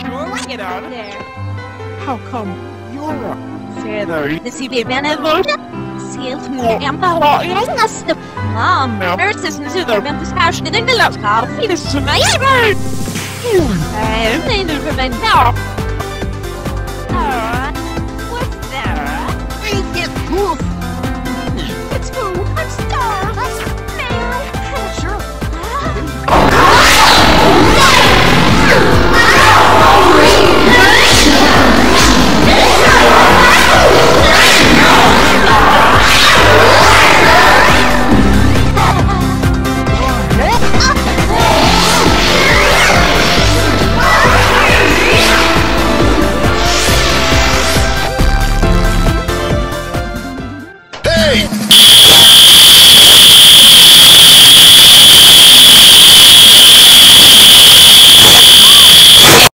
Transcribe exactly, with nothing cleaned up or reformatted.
surely get out of there. How come you're a Sailor, this is the benevolent. Sailor, I'm the law. You're not the mom. Nurse is into the mental passion. I think the love coffee is tonight. I'm in the now.